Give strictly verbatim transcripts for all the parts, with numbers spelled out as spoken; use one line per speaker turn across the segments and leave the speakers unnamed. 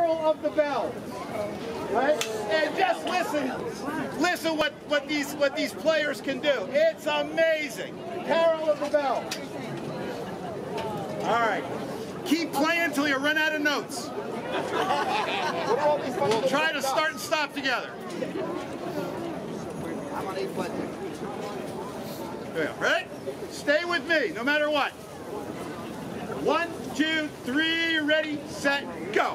Carol of the Bells. Right? And just listen, listen what, what these what these players can do. It's amazing. Carol of the Bells. All right. Keep playing until you run out of notes. We'll try to start and stop together.
I'm on eight button.
There we go. Ready? Stay with me, no matter what. One, two, three, ready, set, go.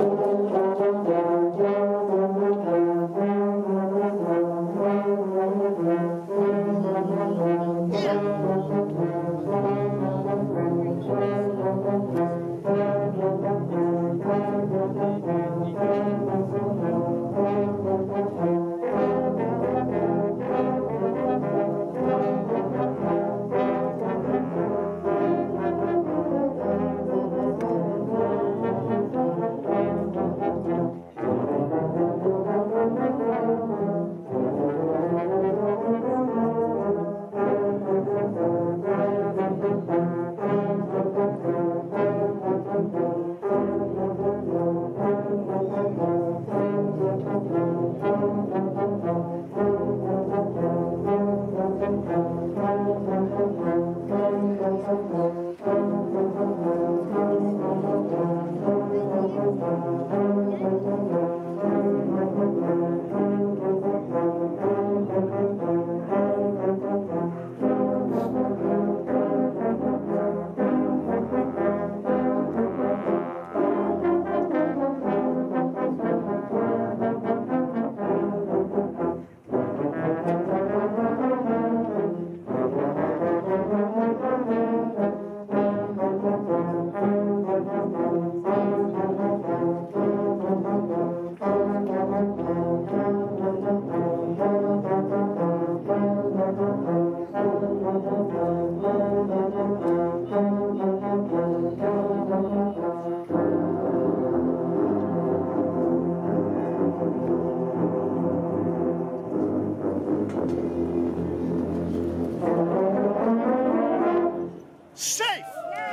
Safe!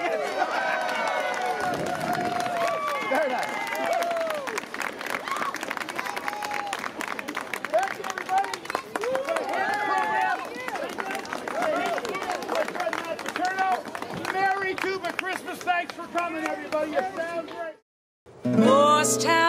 Very nice. Thank you, everybody. Merry Tuba Christmas. Thanks for coming, everybody. You sound great.
Morristown